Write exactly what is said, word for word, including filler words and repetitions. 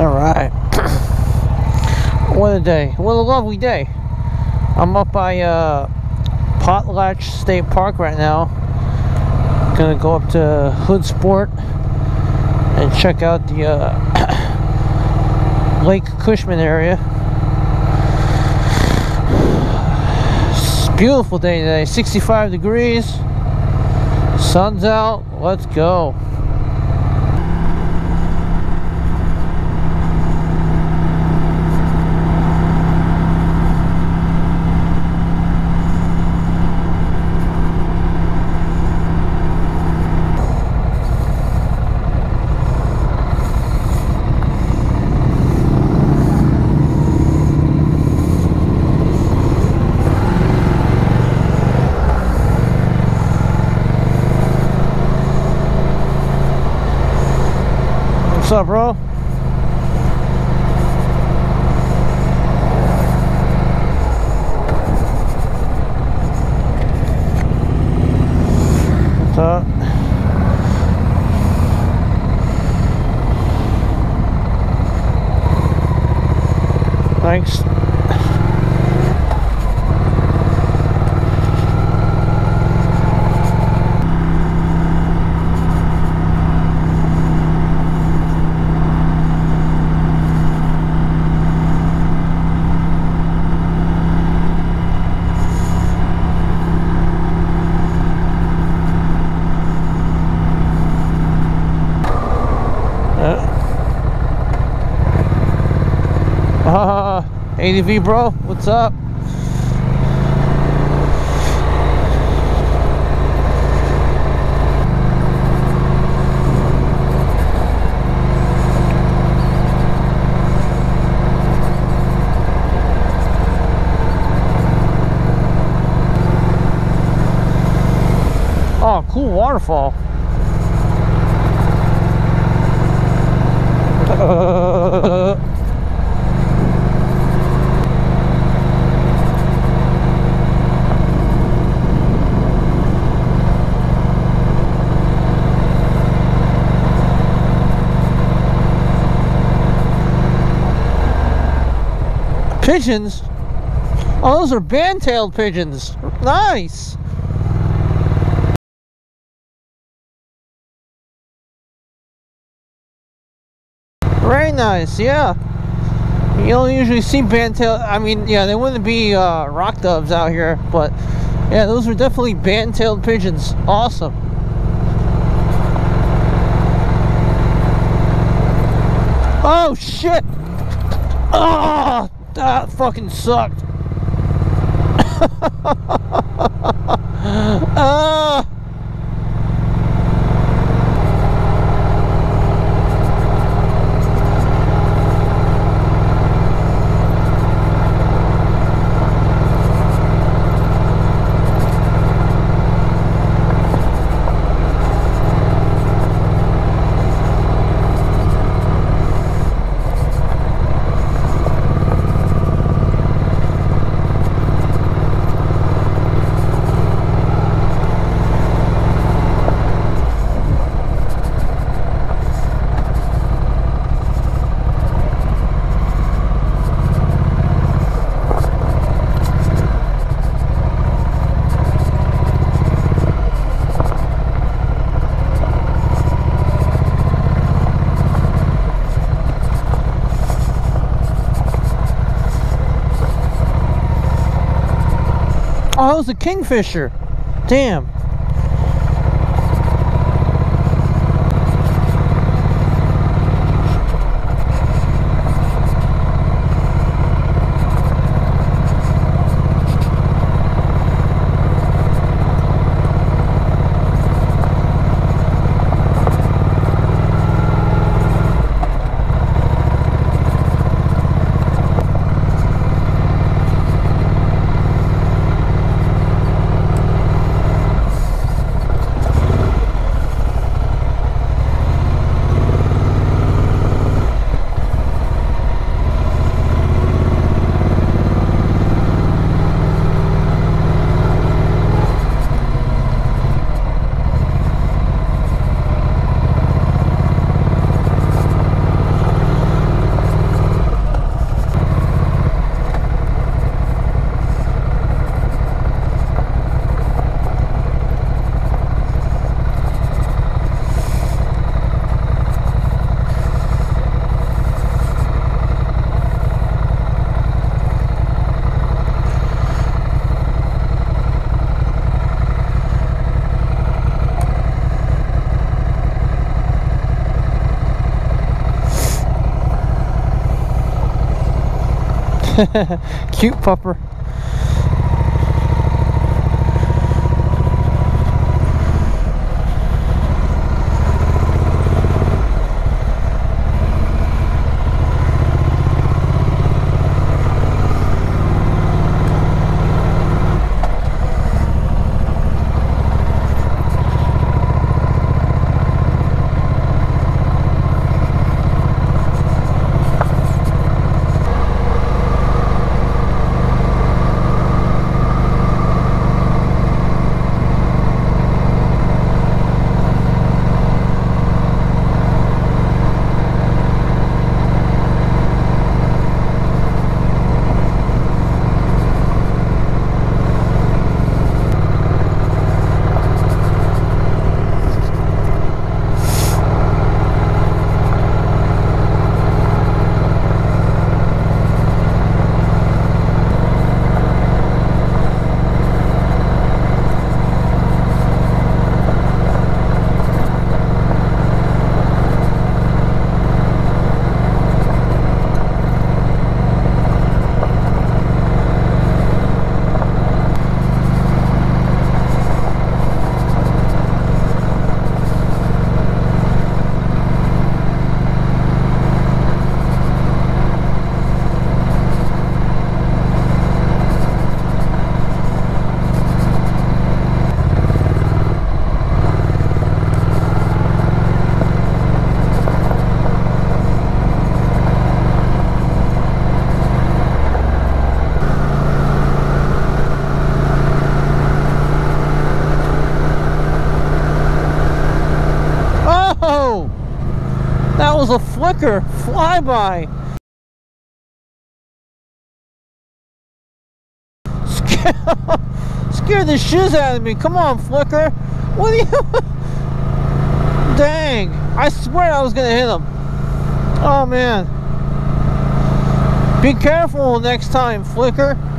Alright. What a day. What a lovely day. I'm up by uh, Potlatch State Park right now. Gonna go up to Hood Sport and check out the uh, Lake Cushman area. It's a beautiful day today. sixty-five degrees. Sun's out. Let's go. What's up, bro? What's up? Thanks. Uh, A D V bro, what's up? Oh, cool waterfall. Uh, Pigeons? Oh, those are band-tailed pigeons. Nice. Very nice, yeah. You don't usually see band-tailed. I mean, yeah, they wouldn't be uh, rock doves out here, but yeah, those are definitely band-tailed pigeons. Awesome. Oh, shit. Oh, that fucking sucked. uh, Oh, that was a kingfisher. Damn. Cute pupper. That was a flicker flyby. Scared, scared the shiz out of me. Come on, flicker. What are you? Dang. I swear I was going to hit him. Oh, man. Be careful next time, flicker.